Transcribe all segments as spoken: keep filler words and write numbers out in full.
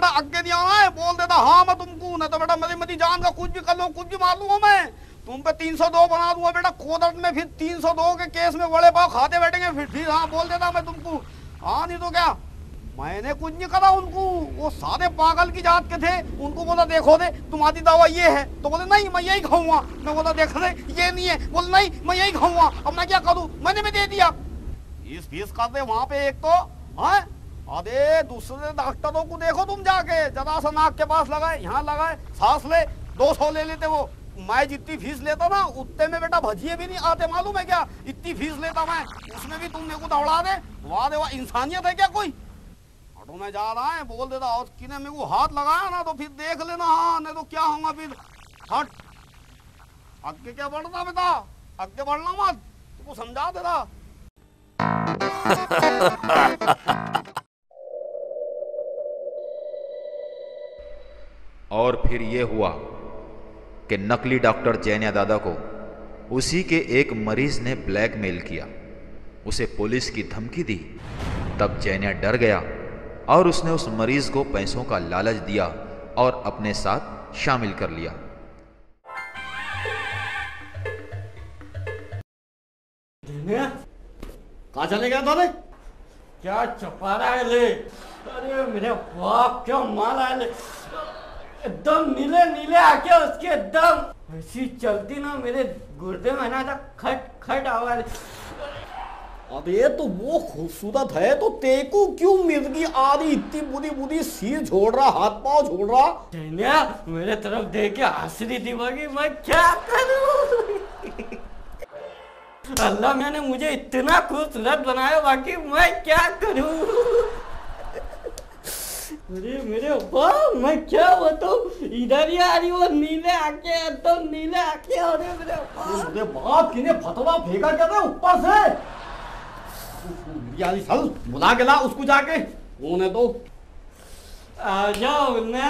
बेटा आगे नहीं आना है, बोल देता हाँ मैं तुमको, नहीं तो बेटा मेरी मेरी जान का कुछ भी कर लो, कुछ भी मार लूंगा मैं, तुम पे तीन सौ दो बना दूंगा बेटा कोर्ट में, फिर तीन सौ दो के केस में बड़े पाव खाते बैठेंगे, फिर फिर हाँ बोल देता मैं तुमको। हाँ नहीं तो क्या, मैंने कुछ नहीं करा उनको, वो सारे पागल की जात के थे, उनको बोला देखो दे तुम्हारी दवा ये है, तो बोले नहीं मैं यही खाऊंगा, मैं बोला देख दे ये नहीं है, बोले नहीं मैं यही खाऊंगा, अब मैं क्या करूं, मैंने भी दे दिया। फीस फीस कर दे वहां पे एक तो, हाँ अरे दूसरे डॉक्टरों को देखो तुम जाके, जरा सा नाक के पास लगाए, यहाँ लगाए, सांस ले, दो सौ ले लेते वो, मैं जितनी फीस लेता ना उतने में बेटा भजिए भी नहीं आते, मालूम है क्या, इतनी फीस लेता मैं, उसमें भी तुम मेरे को दौड़ा दे, वाह दे वाह, इंसानियत है क्या कोई। ऑटो में जा रहा है, बोल देता और किने मेरे को हाथ लगाया ना तो फिर देख लेना, हाँ नहीं तो क्या होगा फिर, हट आगे क्या बढ़ना बेटा, आगे बढ़ना मत, तुमको समझा दे रहा। और फिर ये हुआ कि नकली डॉक्टर जैन्या दादा को उसी के एक मरीज ने ब्लैकमेल किया, उसे पुलिस की धमकी दी। तब जैन्या डर गया और उसने उस मरीज को पैसों का लालच दिया और अपने साथ शामिल कर लिया। कहाँ चले गया था रे? क्या चपा रहा है ले? अरे मेरे बाप क्या मारा है ले, एकदम नीले नीले आके उसके एकदम ऐसी चलती ना मेरे गुर्दे में ना था खट खट आवाज। अरे तो वो खूबसूरत है तो तेको क्यों मिर्गी आ रही, इतनी बुरी बुरी सिर छोड़ रहा, हाथ पांव छोड़ रहा। जैन्या मेरे तरफ देख के हंस रही थी, बाकी मैं क्या करूं। अल्लाह मैंने मुझे इतना खूबसूरत बनाया, बाकी मैं क्या करूं। अरे मेरे बाप मैं क्या बताऊं, इधर ही आ रही वो नीले आके, एकदम नीले आके। अरे मेरे बाप, मेरे बाप किने फतवा फेंका क्या था ऊपर से, यानी सल बुला के ला उसको जाके, उन्हें तो आ जाओ ना,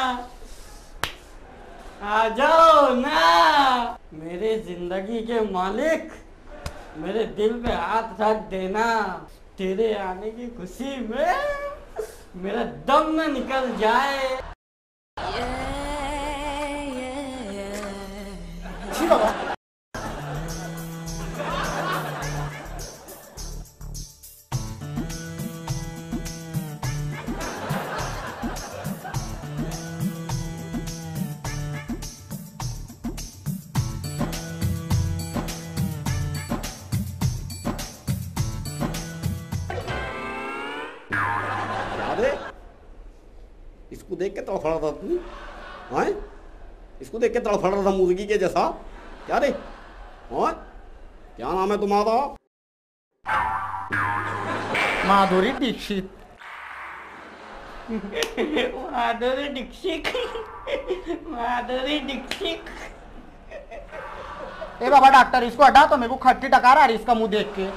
आ जाओ ना मेरे जिंदगी के मालिक, मेरे दिल पे हाथ रख देना, तेरे आने की खुशी में मेरा दम न निकल जाए। छी बाबा। इसको देख के तड़फड़ा था तू, हाँ इसको देख के तड़फड़ रहा था मुर्गी के जैसा, क्या रे, हाँ क्या नाम है तुम्हारा? माधुरी दीक्षित। माधुरी दीक्षित, माधुरी दीक्षित। ए बाबा डॉक्टर इसको हटा, तो मेरे को खट्टी टकार आ रही इसका मुंह देख के।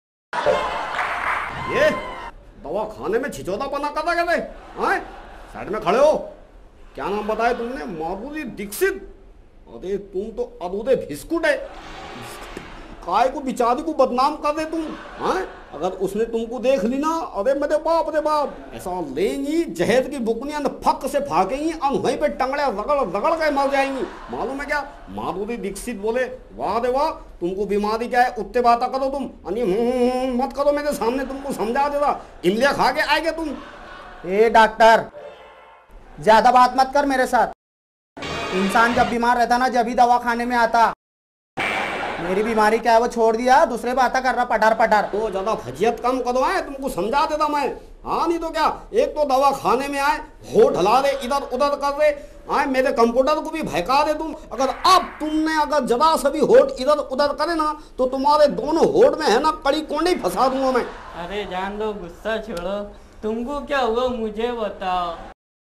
ये दवा खाने में छिचौता पना कर रहा है, हाँ साइड में खड़े हो, क्या नाम बताया तुमने? माधुरी दीक्षित। अरे तुम तो अधूरे भिस्कुट है, काय को बिचारी को बदनाम कर दे तुम, हाँ अगर उसने तुमको देख ली ना, अरे मेरे बाप रे बाप, ऐसा लेंगी जहेज की बुकनियां फक से फाकेंगी और वहीं पे टंगड़े रगड़ रगड़ के मर जाएंगी, मालूम है क्या? माधुरी दीक्षित बोले वाह रे वाह, तुमको बीमारी क्या है उतने बात करो तुम, अनि मत करो मेरे सामने, तुमको समझा दे रहा, इमलिया खा के आएगे तुम। ए डॉक्टर ज्यादा बात मत कर मेरे साथ, इंसान जब बीमार रहता ना जब ही दवा खाने में आता, मेरी बीमारी क्या है वो छोड़ दिया, दूसरे बातें कर रहा पटार पटार। तो ज्यादा फजियत कम करो है, तुमको समझा देता मैं, हाँ नहीं तो क्या, एक तो दवा खाने में आए होठ हला दे, इधर उधर कर दे, आए मेरे कंप्यूटर को भी भयका दे तुम, अगर अब तुमने अगर जरा सा भी होठ इधर उधर करे ना तो तुम्हारे दोनों होठ में है ना कड़ी कोंडी फंसा दूंगा मैं। अरे जान दो, गुस्सा छोड़ो, तुमको क्या हुआ मुझे बताओ।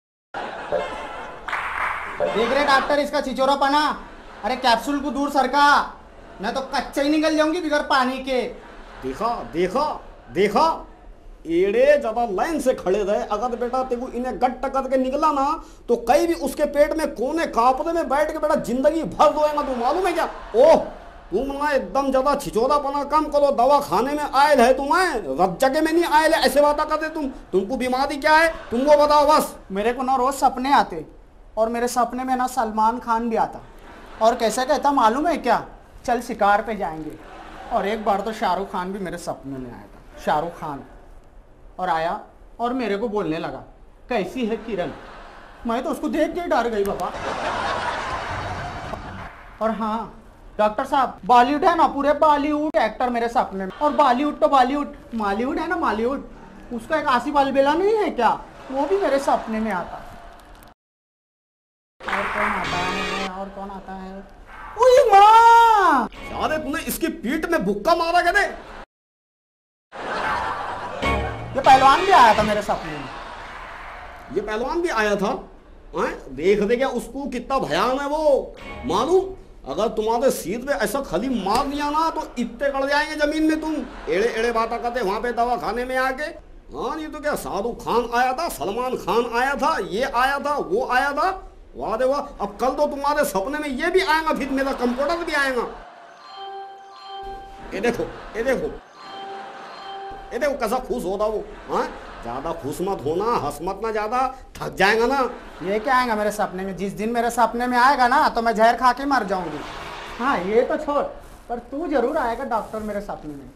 देख रहे डॉक्टर इसका चिचोरापना, अरे कैप्सूल को दूर सरका, मैं तो कच्चा ही निकल जाऊंगी बिगर पानी के। देखा देखा देखा, एड़े ज्यादा लाइन से खड़े रहे, अगर बेटा तेको इन्हें गट करके निकला ना तो कहीं भी उसके पेट में कोने कापरे में बैठ के बेटा जिंदगी भर रोएगा तू, मालूम है क्या? ओह तुम ना एकदम ज्यादा छिचोदापना कम करो, दवा खाने में आयल है तुम्हें, रब जगह में नहीं आयल है, ऐसे बात करते तुम। तुमको बीमारी क्या है तुमको बताओ बस। मेरे को ना रोज सपने आते और मेरे सपने में ना सलमान खान भी आता और कैसे कहता मालूम है क्या, चल शिकार पे जाएंगे। और एक बार तो शाहरुख खान भी मेरे सपने में आया था, शाहरुख खान, और आया और मेरे को बोलने लगा कैसी है किरण। मैं तो उसको देख के डर गई बाबा। और हाँ डॉक्टर साहब, बॉलीवुड है ना, पूरे बॉलीवुड एक्टर मेरे सपने में, और बॉलीवुड तो बॉलीवुड, मॉलीवुड है ना मॉलीवुड, उसका एक आसिफ अलबेला नहीं है क्या, वो भी मेरे सपने में आता। और कौन आता है, और कौन आता है, ओए माँ, अरे तूने इसकी पीठ में भुक्का मारा क्या? ये पहलवान भी आया था मेरे सपने में। ये पहलवान भी आया था? आए? देख दे क्या उसको कितना भयान है वो, मालूम? अगर तुम्हारे सीध पे ऐसा खाली मार दिया ना तो इतने कड़ जाएंगे जमीन में तुम। एड़े एड़े बातें करते वहां पे दवा खाने में आके। हाँ नहीं तो क्या, शाहरुख खान आया था, सलमान खान आया था, ये आया था, वो आया था, वाह दे वाह। अब कल तो तुम्हारे सपने में ये भी आएगा, फिर मेरा कंप्यूटर भी आएगा। ये देखो ये देखो ये देखो कैसा खुश होता वो। हाँ ज्यादा खुश मत होना, हंस मत ना ज्यादा, थक जाएगा ना। ये क्या आएगा मेरे सपने में, जिस दिन मेरे सपने में आएगा ना तो मैं जहर खा के मर जाऊंगी। हाँ ये तो छोड़, पर तू जरूर आएगा डॉक्टर मेरे सपने में।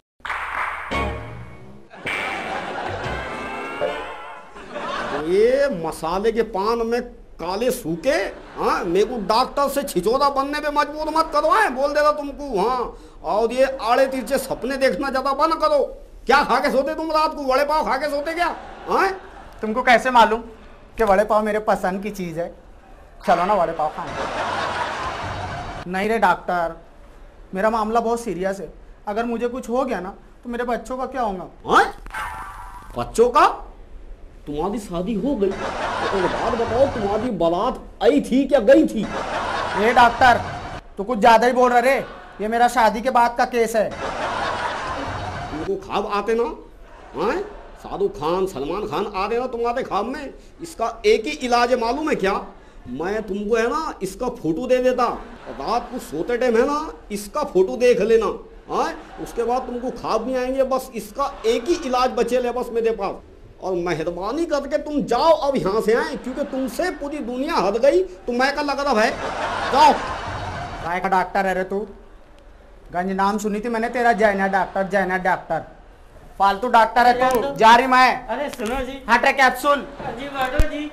ये मसाले के पान में काले सूखे, हाँ मेरे को डॉक्टर से छिचोदा बनने पे मजबूर मत करवाए, बोल देता तुमको। हाँ और ये आड़े तिरछे सपने देखना ज्यादा बंद करो। क्या खा के सोते तुम रात को, वड़े पाव खा के सोते क्या? हाँ तुमको कैसे मालूम कि वड़े पाव मेरे पसंद की चीज है? चलो ना वड़े पाव खाएं। नहीं रे डॉक्टर, मेरा मामला बहुत सीरियस है, अगर मुझे कुछ हो गया ना तो मेरे बच्चों का क्या होगा? हाँ बच्चों का? तुम्हारी शादी हो गई तो एक बात बताओ, तुम्हारी बारात आई थी क्या गई थी? ये डॉक्टर तू कुछ ज्यादा ही बोल रहा रे, ये मेरा शादी के बाद का केस है। तुमको ख्वाब आते ना, हाँ शाहरुख खान सलमान खान आ रहे ना तुम्हारे ख्वाब में, इसका एक ही इलाज है मालूम है क्या? मैं तुमको है ना इसका फोटो दे देता, रात को सोते टाइम है ना इसका फोटो देख लेना, हाँ उसके बाद तुमको ख्वाब नहीं आएंगे। बस इसका एक ही इलाज बचे ले बस मेरे पास। और मेहरबानी करके तुम जाओ अब यहाँ से, आए क्योंकि तुमसे पूरी दुनिया हद गई। तो मैं का लगा है, जाओ। काय का डॉक्टर है रे तू? गंज नाम सुनी थी मैंने तेरा, जैना डॉक्टर, जैना डॉक्टर, फालतू डॉक्टर है तू। जा रही मैं। अरे सुनो जी, हट रे कैप्सूल। जी बैठो जी।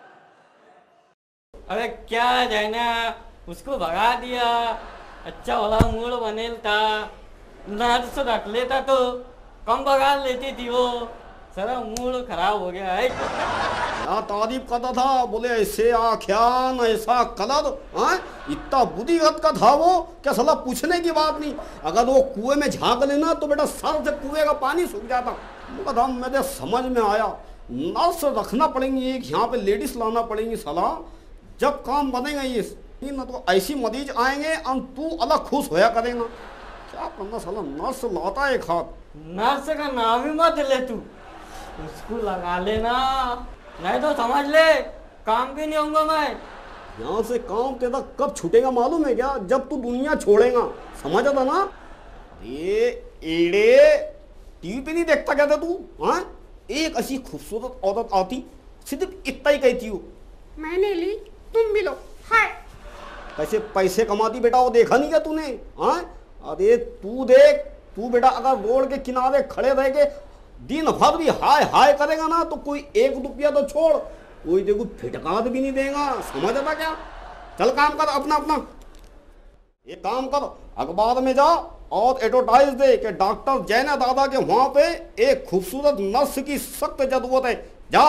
अरे क्या जाना, उसको भगा दिया, अच्छा वाला मूड बनेल था, नर्स रख लेता तो कम भगा लेती थी वो, सारा मूड खराब हो गया है। क्या तारीफ करता था, बोले ऐसे आख्यान ऐसा कलर, हाँ इतना बुद्धिगत का था वो क्या साला पूछने की बात नहीं। अगर वो कुएं में झांक लेना तो बेटा सर से कुएं का पानी सूख जाता। बता मेरे समझ में आया, नर्स रखना पड़ेंगी एक, यहाँ पे लेडीज लाना पड़ेंगी साला, जब काम बनेगा ये ना तो ऐसी मरीज आएंगे और तू अलग खुश होया करेगा। क्या करना साला, नर्स लाता है एक हाथ। नर्स का नाम ही मत ले तू, उसको लगा लेना, नहीं तो समझ ले काम भी नहीं होगा। मैं यहाँ से काम तेरा कब छूटेगा मालूम है क्या? जब तू दुनिया छोड़ेगा, समझ आता ना? ये एड़े टीवी पे नहीं देखता क्या था तू? हाँ एक ऐसी खूबसूरत औरत आती, सिर्फ इतना ही कहती हो, मैंने ली तुम भी लो, हाय कैसे पैसे कमाती बेटा, वो देखा नहीं क्या तूने? हाँ अरे तू देख, तू बेटा अगर रोड के किनारे खड़े रह के दिन भर भी हाय हाय करेगा ना तो कोई एक रुपया तो छोड़, कोई देखो फिटकार भी नहीं देगा। समझ आता क्या? चल काम कर अपना अपना, ये काम कर, अखबार में जा और एडवर्टाइज दे कि डॉक्टर जैना दादा के वहां पे एक खूबसूरत नर्स की सख्त जरूरत है, जा।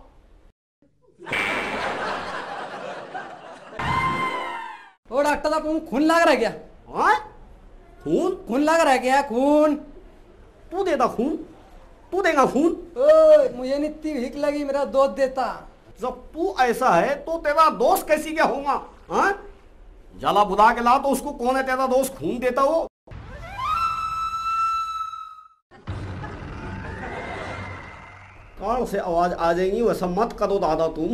ओ डॉक्टर साहब खून लग रहा है क्या? हाँ खून? खून लग रहा है क्या? खून तू देता खून? तू देगा खून? ओ मुझे नहीं इतनी भीख लगी, मेरा दोस्त देता। जब तू ऐसा है तो तेरा दोस्त कैसी क्या होगा? हाँ जला बुला के ला तो उसको कौन है तेरा दोस्त खून देता हो? कान से आवाज आ जाएगी, वैसा मत करो दादा तुम।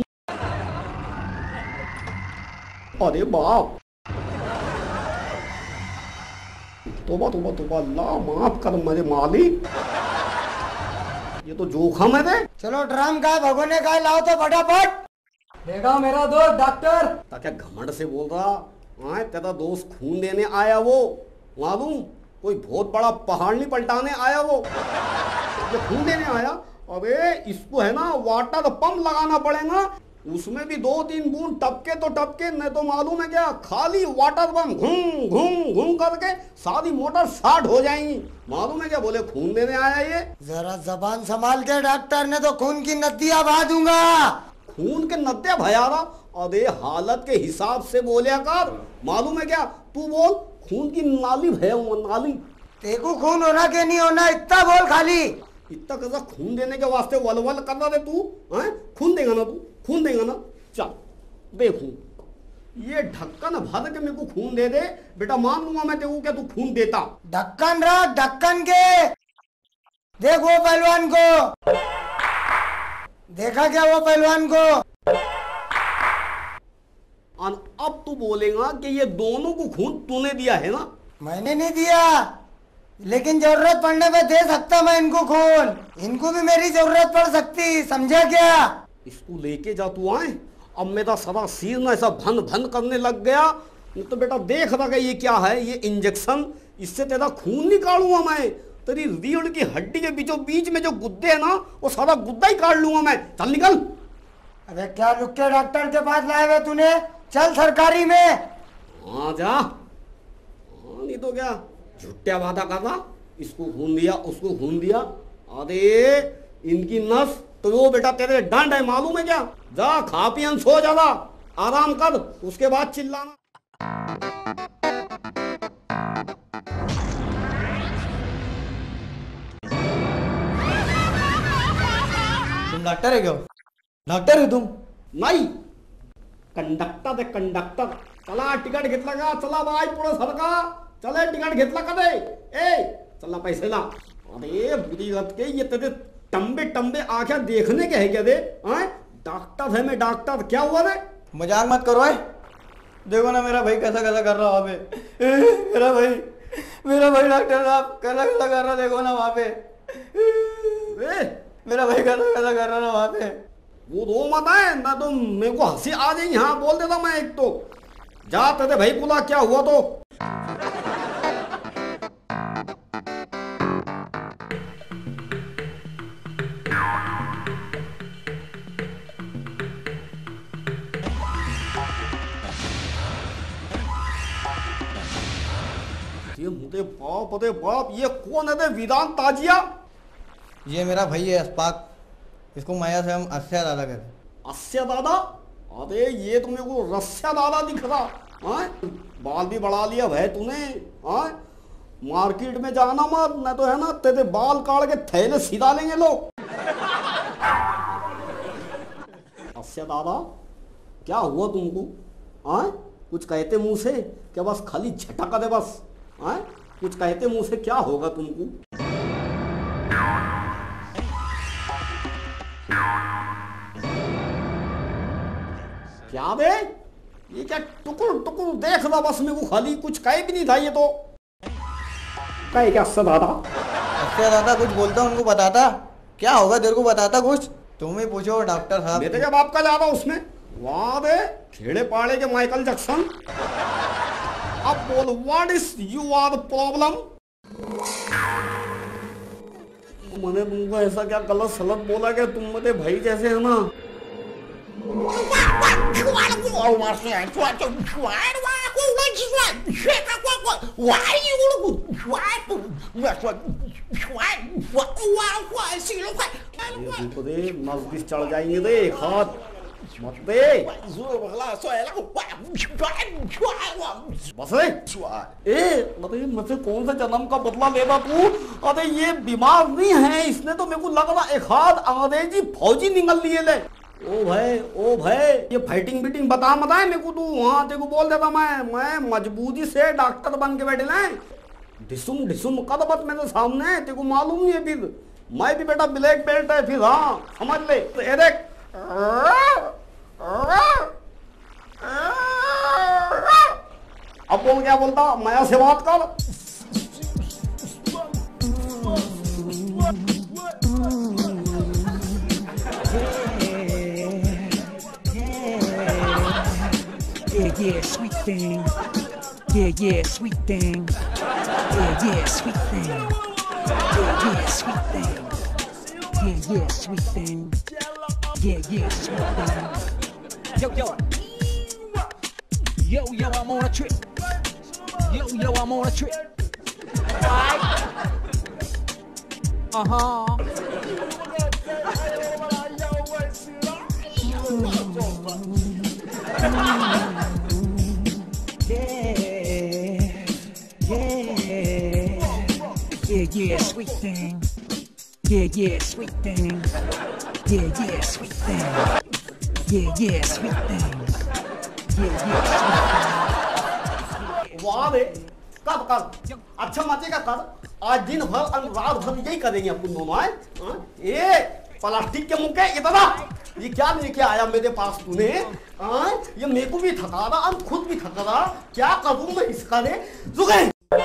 अरे बाप, तोबा तोबा तोबा, अल्लाह माफ कर मेरे मालिक, ये तो जोखम है दे। चलो ड्रम का भगोने का लाओ तो फटाफट। देखा मेरा दोस्त डॉक्टर। क्या घमंड से बोल रहा है? तेरा दोस्त खून देने आया, वो मालूम कोई बहुत बड़ा पहाड़ नहीं पलटाने आया, वो ये खून देने आया। अबे इसको है ना वाटर पंप लगाना पड़ेगा, उसमें भी दो तीन बूंद टपके तो टपके, नहीं तो मालूम है क्या खाली वाटर पंप घूम घूम घूम करके सारी मोटर स्टार्ट हो जाएंगी। मालूम है क्या बोले खून देने आया ये। जरा जबान संभाल के डॉक्टर, ने तो खून की नदियां बहा दूंगा। खून के नत्या भयारा, अरे हालत के हिसाब से बोलिया कर। मालूम है क्या तू बोल खून की नाली भया नाली। तेको खून होना के नहीं होना इतना बोल खाली। इतना कैसा खून देने के वास्ते वलवल कर रहा है तू? हैं खून देगा ना तू? खून देगा ना? चल देखूं ये ढक्कन भर के मेरे को खून दे दे बेटा, मान लूंगा मैं तेरे को क्या तू खून देता। ढक्कन रख ढक्कन के। देख वो पहलवान को, देखा क्या वो पहलवान को? और अब तू बोलेगा कि ये दोनों को खून तूने दिया है ना? मैंने नहीं दिया, लेकिन जरूरत पड़ने पे दे सकता मैं इनको खून। इनको भी मेरी जरूरत पड़ सकती, समझा क्या? इसको लेके जा तू आए। अब मेरा सदा सिर ना ऐसा भन भन करने लग गया। तो बेटा देख रहा ये क्या है, ये इंजेक्शन, इससे तेरा खून निकालूंगा मैं। तेरी रीढ़ की हड्डी के बीचों बीच में जो गुद्दे है ना, वो सारा गुद्दा ही काट लूंगा मैं। चल निकल। अरे क्या लुक्के डॉक्टर के पास लाए हुए तूने? चल सरकारी में। हाँ जा। हाँ नहीं तो क्या झुट्टिया वादा कर रहा, इसको खून दिया उसको खून दिया। अरे इनकी नस तो वो बेटा तेरे डंड है, मालूम है क्या? जा खा पियन सो जा, आराम कर, उसके बाद चिल्लाना। तुम डॉक्टर है क्या? डॉक्टर है तुम? नाही कंडक्टर दे कंडक्टर। चला तिकीट घेतला का? चला बाय पुढे सरका, चला तिकीट घेतला का दे? ए चला पैसे ला। अरे बुरी गत के ये तेरे टंबे टंबे आंखें देखने के है क्या दे? डॉक्टर है मैं डॉक्टर, क्या हुआ रे? मजाक मत करो है। देखो ना मेरा भाई कैसा कैसा कर रहा वहाँ पे। मेरा भाई मेरा भाई डॉक्टर साहब कैसा कैसा कर रहा, देखो ना वहाँ पे। मेरा भाई कैसा कैसा कर रहा ना वहाँ पे। वो रो मत है ना, तो मेरे को हंसी आ जाएगी। हाँ बोल देता मैं एक तो। जा तेरे भाई बोला क्या हुआ तो। ये मुझे बाप अरे बाप, ये कौन है दे विधान ताजिया? ये मेरा भाई है अस्पाक, इसको माया से हम अस्या दादा कहते हैं। अस्या दादा? अरे ये तो मेरे को रस्या दादा दिख रहा। हाँ बाल भी बढ़ा लिया भाई तूने। हाँ मार्केट में जाना मत, नहीं तो है ना तेरे बाल काट के थैले सीधा लेंगे लोग। अस्या दादा क्या हुआ तुमको? हाँ कुछ कहते मुंह से क्या? बस खाली झटका दे बस। हाँ कुछ कहते मुंह से क्या होगा तुमको? क्या बे ये क्या टुकुर टुकुर देख रहा बस मेरे को, खाली कुछ कहे भी नहीं था ये तो। कहे क्या अस्या दादा? अस्या दादा कुछ बोलता उनको बताता, क्या होगा तेरे को बताता कुछ? तुम ही पूछो डॉक्टर साहब। मेरे क्या बाप का जा रहा उसमें? वाह बे खेड़े पाड़े के माइकल जैक्सन। अब बोल what is you are the problem? मैंने तुमको ऐसा क्या गलत सलत बोला क्या? तुम मेरे भाई जैसे है ना। नजदीक चढ़ जाएंगे दे एक हाथ मत दे बस। ए मुझसे कौन सा जन्म का बदला लेगा तू? अरे ये बीमार नहीं है, इसने तो मेरे को लग रहा एक हाथ अंग्रेजी फौजी निकल लिए ले। ओ भाई ओ भाई ये फाइटिंग बीटिंग बता मत है मेरे को तू। हाँ तेरे को बोल देता मैं मैं मजबूती से डॉक्टर बन के बैठे ना। ढिसुम ढिसुम कर मत मेरे सामने, तेरे को मालूम नहीं है फिर मैं भी बेटा ब्लैक बेल्ट है फिर। हाँ समझ ले। तो ये देख अब बोल क्या बोलता, माया से बात कर। thing. Yeah, yeah, sweet thing. Yeah, yeah, sweet thing. Yeah, yeah, sweet thing. Yeah, yeah, sweet thing. Yeah, yeah, sweet thing. Yo, yo. Yo, yo, I'm on a trip. Yo, yo, I'm on a trip. Uh-huh. Yeah, yeah, sweet thing. Yeah, yeah, sweet thing. Yeah, yeah, sweet thing. Yeah, yeah, sweet thing. Yeah, yeah, sweet thing. वाह बे, कर कर, अच्छा मचेगा कर। आज दिन भर और रात भर यही करेंगे अपन दोनों हैं। ये प्लास्टिक के मुंह के इतना, ये क्या लेके आया मेरे पास तूने? हाँ, ये मेरे को भी थका रहा, और खुद भी थका रहा। क्या करूँ मैं इसका ने? रुके।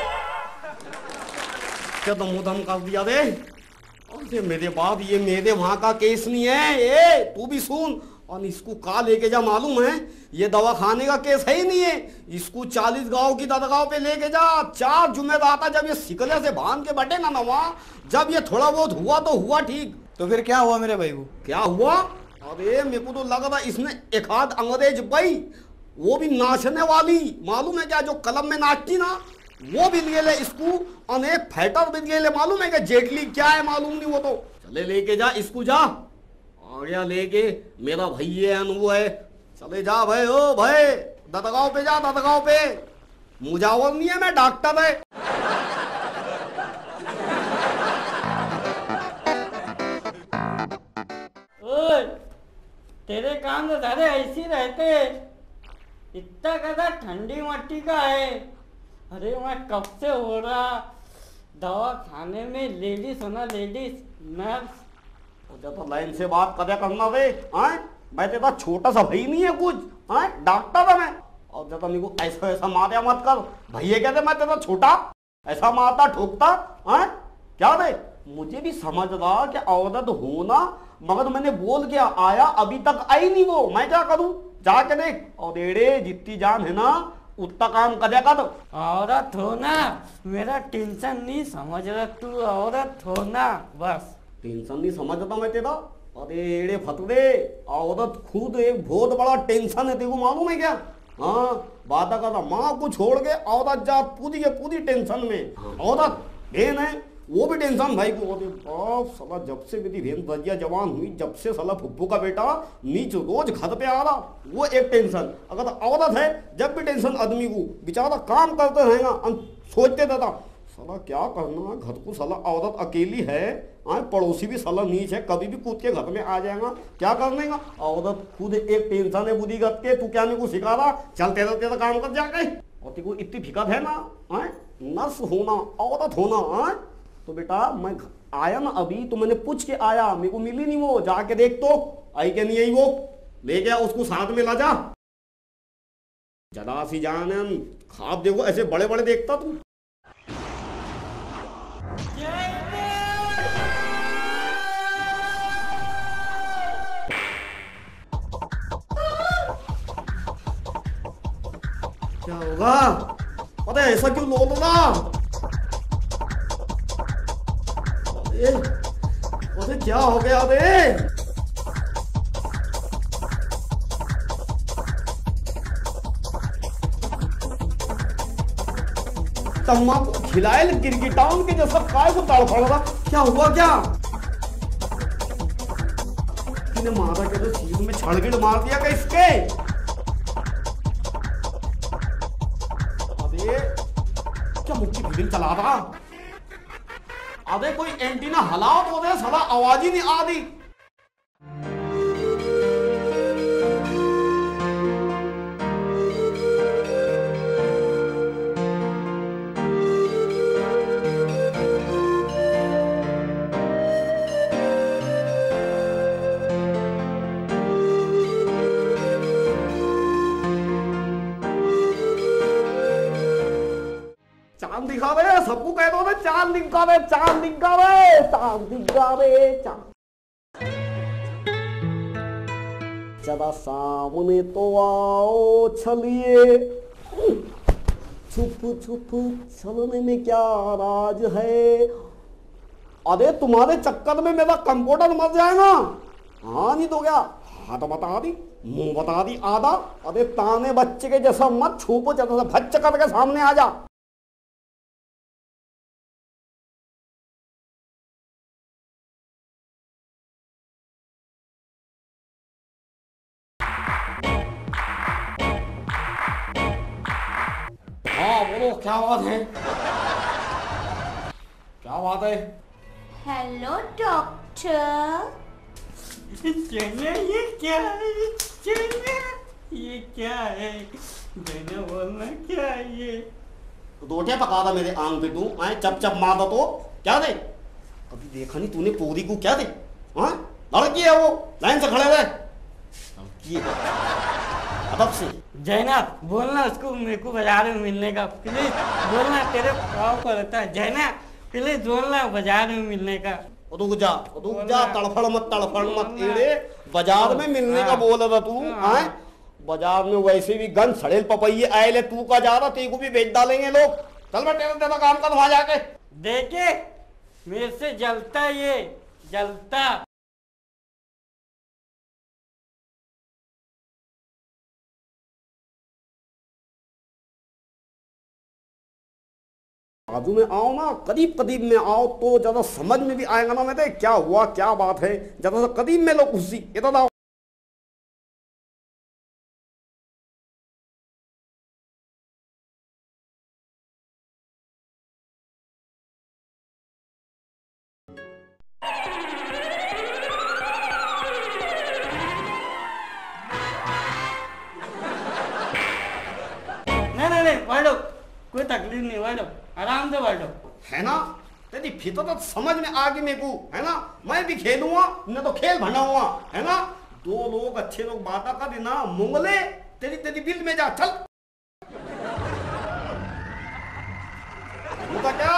क्या दम दम कर दिया रे? ये मेरे बाप, ये मेरे वहाँ का केस नहीं है। ये तू भी सुन, और इसको कहाँ लेके जा मालूम है? ये दवा खाने का केस है ही नहीं है। इसको चालीस गांव की दरगाह पे लेके जा। चार जुमेरात जब ये सिकले से बांध के बैठे ना ना वहाँ, जब ये थोड़ा बहुत हुआ तो हुआ ठीक। तो फिर क्या हुआ मेरे भाई को? क्या हुआ? अरे मेरे को तो लग रहा इसने एक आध अंग्रेज भाई, वो भी नाचने वाली, मालूम है क्या, जो कलम में नाचती ना, वो भी लिए ले इसको। अनेक फाइटर भी लिए ले, मालूम है क्या जेटली क्या है मालूम नहीं वो तो। चले लेके जा इसको, जा आ गया लेके, मेरा भाई है अनुभव है। चले जा भाई, ओ भाई ददगांव पे जा, ददगांव पे। मुजावर नहीं है, मैं डॉक्टर है। ओए, तेरे काम तो सारे ऐसे ही रहते। इतना ज्यादा ठंडी मट्टी का है। अरे मैं कब से हो रहा दवा खाने में लेडीज होना, लेडीज नर्स। तो लाइन से बात कर करना वे, हाँ? मैं तेरा छोटा सा भाई नहीं है कुछ, हाँ? डॉक्टर है मैं। और जब मेरे को ऐसा ऐसा मारे मत कर, भैया कहते मैं तेरा छोटा, ऐसा मारता ठोकता, हाँ? क्या रे? मुझे भी समझ रहा कि औरत होना, मगर मैंने बोल के आया, अभी तक आई नहीं वो। मैं क्या करूं? जाके देख। और डेढ़े जितनी जान है ना उतना काम करेगा। तो औरत होना मेरा टेंशन नहीं समझ रहा तू, औरत होना बस। टेंशन नहीं समझता मैं तेरा? अरे एड़े फतुरे, औरत खुद एक बहुत बड़ा टेंशन है, तेरे को मालूम है क्या? हाँ, बात कर, माँ को छोड़ के औरत जा पूरी के पूरी टेंशन में। औरत बहन है वो भी टेंशन भाई को। अरे बाप साला, जब से मेरी बहन रजिया जवान हुई, जब से साला फुप्पू का बेटा नीच रोज घर पे आ रहा, वो एक टेंशन। अगर औरत है, जब भी टेंशन आदमी को, बेचारा काम करते रहेगा, सोचते रहता साला क्या करना घर को। साला औरत अकेली है, आ, पड़ोसी भी साला नीच है, कभी भी कूद के घर में आ जाएगा, क्या करने का। औरत खुद एक टेंशन है बुद्धि गत के। तू क्या मेरे को सिखा रहा? चल तेरा तेरा काम कर जाके। और तेरे को इतनी फिकत है ना, नर्स होना, औरत होना, आ? तो बेटा मैं आया ना अभी, तो मैंने पूछ के आया, मेरे को मिली नहीं वो। जाके देख तो आई क्या नहीं आई वो। ले गया उसको साथ में ला जा। जरा सी जान खाब देखो, ऐसे बड़े बड़े देखता तू। क्या होगा? अरे ऐसा क्यों लो रहा? अरे क्या हो गया? अरे तम्बाकू खिलाए गिरगिटाउन के जैसा काय को तड़फड़ रहा। क्या हुआ? क्या मारा के तो सीध में छड़गिड़ मार दिया क्या इसके? अरे क्या मुक्की फिल्म चला रहा? अबे कोई एंटीना हलाओ तो दे, साला आवाज ही नहीं आ रही। चांद दिखा रहे, सबको कह दो ना चांद दिखा रहे, चांद दिखा रहे, चांद दिखा रहे, चांद। जरा सामने तो आओ, चलिए छुप छुप चलने में क्या राज है। अरे तुम्हारे चक्कर में मेरा कंप्यूटर मर जाएगा। हाँ नहीं तो क्या, हाँ तो बता दी, मुंह बता दी आधा। अरे ताने बच्चे के जैसा मत छुपो, जैसा भच्च करके सामने आ जा। हाँ बोलो, क्या बात है, क्या बात है। Hello doctor. जेनिया ये क्या है, जेनिया ये क्या है, जेनिया बोलना क्या है ये। रोटियां पका था मेरे आंग पे तू, आए चप चप मार दो तो क्या दे। अभी देखा नहीं तूने पूरी को क्या दे। हाँ लड़की है वो, लाइन से खड़े रहे। लड़की है अदब से। जैनब बोलना उसको मेरे को बाजार में मिलने का, प्लीज बोलना, तेरे पाँव पर रहता है। जैनब प्लीज बोलना बाजार में मिलने का। रुक जा रुक जा, तड़फड़ मत तड़फड़ मत एड़े। बाजार में मिलने का बोल रहा तू। हाँ बाजार में वैसे भी गन सड़ेल पपैये आए ले, तू का जा रहा, तेरे को भी बेच डालेंगे लोग। चल बेटे तेरा तेरा काम कर वहां जाके। देखे मेरे से जलता ये जलता। बाजू में आओ ना, करीब करीब में आओ तो ज्यादा समझ में भी आएगा ना। मैं क्या हुआ क्या बात है, ज्यादा सा करीब में लो कुर्सी, इधर आओ। नहीं नहीं नहीं बैठो, कोई तकलीफ नहीं, बैठो आराम से बैठो। है ना तेरी फितरत समझ में आ गई मेरे को, है ना। मैं भी खेलूंगा न तो खेल बना हुआ, है ना। दो लोग अच्छे लोग बात कर देना, मुंगले तेरी तेरी बिल में जा। चल उनका क्या।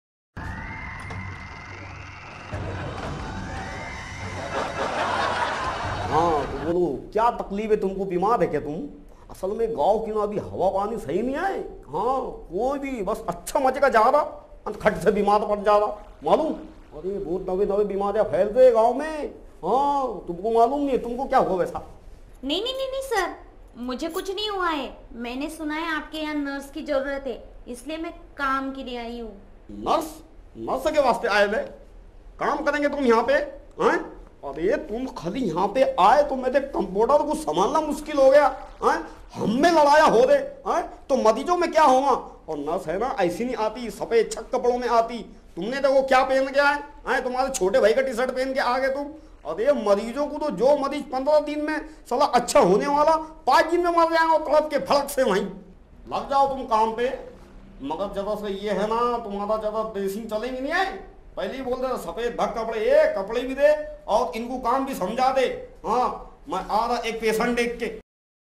हाँ तो बोलो क्या तकलीफ है तुमको, बीमार है क्या तुम। असल में गांव की ना अभी हवा पानी सही नहीं आए। हाँ कोई भी बस अच्छा मजे का जा रहा, खट से बीमार पड़ जा रहा, मालूम। अरे बहुत नवे नवे बीमारियां फैल रहे गांव में। हाँ तुमको मालूम नहीं है, तुमको क्या हुआ वैसा। नहीं नहीं नहीं नहीं सर, मुझे कुछ नहीं हुआ है। मैंने सुना है आपके यहाँ नर्स की जरूरत है, इसलिए मैं काम के लिए आई हूँ। नर्स नर्स के वास्ते आए ले, काम करेंगे तुम यहाँ पे। हैं अरे तुम खाली यहाँ पे आए तो मेरे कंप्यूटर को संभालना मुश्किल हो गया। हैं हम में लड़ाया हो रहे हैं तो मरीजों में क्या होगा। और नर्स है ना ऐसी नहीं आती, सफेद छक कपड़ों में आती। तुमने देखो क्या पहन के आए, आए तुम्हारे छोटे भाई का टी शर्ट पहन के आ गए तुम। अरे मरीजों को तो जो मरीज पंद्रह दिन में साला अच्छा होने वाला पाँच दिन में मर जाएगा तड़प के फड़क से। वहीं लग जाओ तुम काम पे। मगर ज्यादा से ये है ना, तुम्हारा ज्यादा ड्रेसिंग चलेंगी नहीं है। पहले ही बोल दे सफेद भग कपड़े, ये कपड़े भी दे और इनको काम भी समझा दे। हाँ मैं आ रहा एक पेशेंट देख के।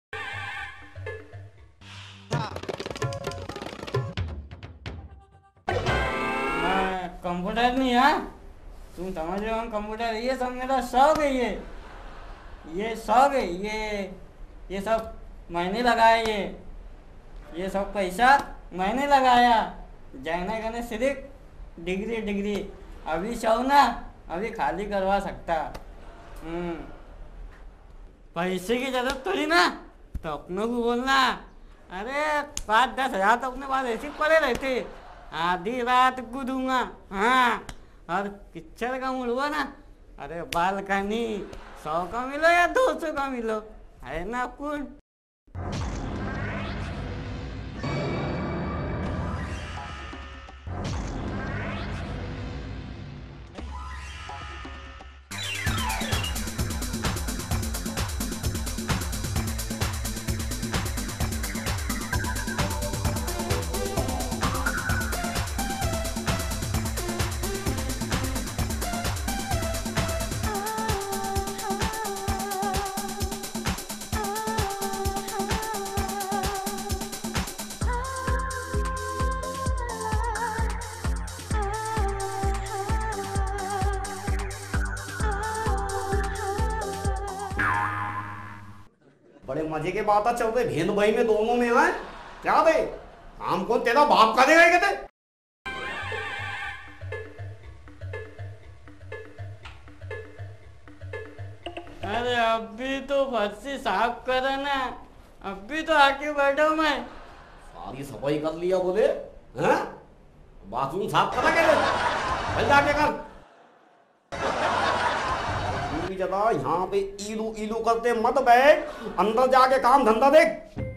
कंप्यूटर नहीं है, तुम समझ रहे हो कंप्यूटर, ये सब मेरा शौक है। ये ये शौक है, ये ये सब मैंने लगाया। ये ये सब पैसा मैंने लगाया। जाना कहने सिर्फ डिग्री डिग्री अभी चाहो ना, अभी खाली करवा सकता। हम्म पैसे की जरूरत थोड़ी ना, तो अपनों को बोलना। अरे पाँच दस हजार तो अपने पास ऐसे पड़े रहते, आधी रात को दूंगा। हाँ और पिक्चर का मूड हुआ ना, अरे बालकनी सौ का मिलो या दो सौ का मिलो, है ना कुल। बड़े मजे के बात चल रहे भेद भाई में दोनों में आए। क्या बे, काम कौन तेरा बाप का देगा कहते? अरे अभी तो फर्शी साफ करा ना, अभी तो आके बैठा मैं। सारी सफाई कर लिया बोले हैं? बाथरूम साफ करा के चल जाके कर। जगह यहाँ पे ईलू ईलू करते मत बैठ, अंदर जाके काम धंधा देख।